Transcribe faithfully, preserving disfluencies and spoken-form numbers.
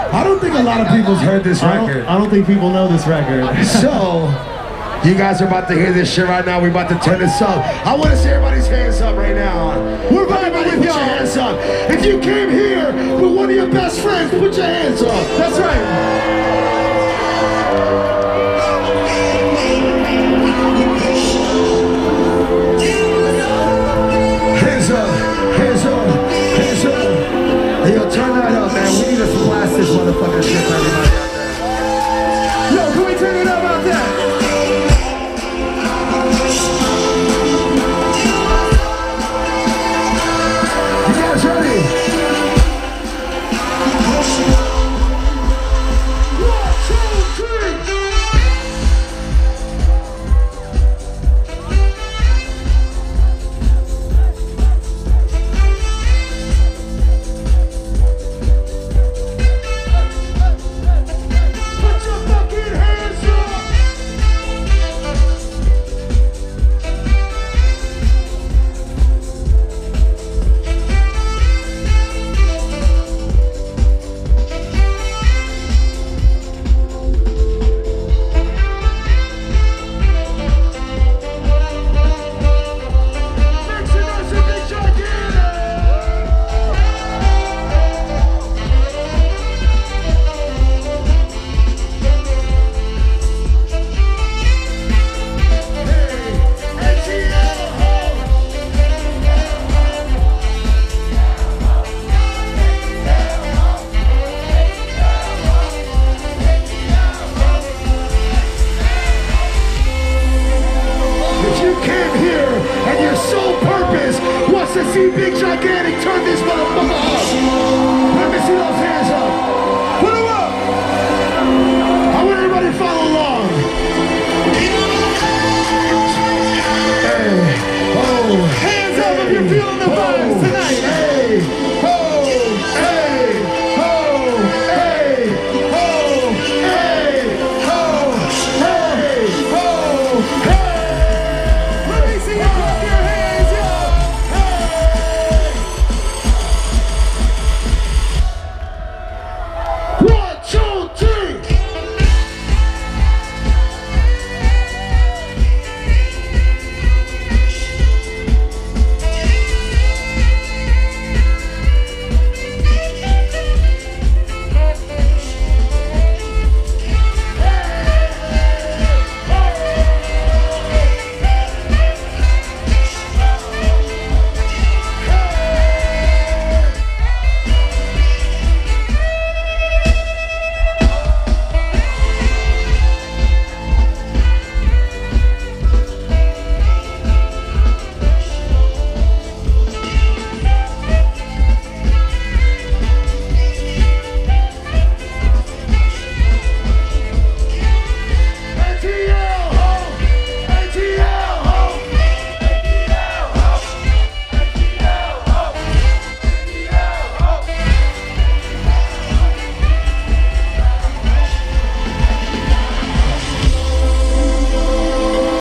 I don't think a lot of people's heard this I record. don't, I don't think people know this record. So, you guys are about to hear this shit right now. We're about to turn this up. I want to see everybody's hands up right now. We're vibing with y'all. Hands up. If you came here with one of your best friends, put your hands up. That's right.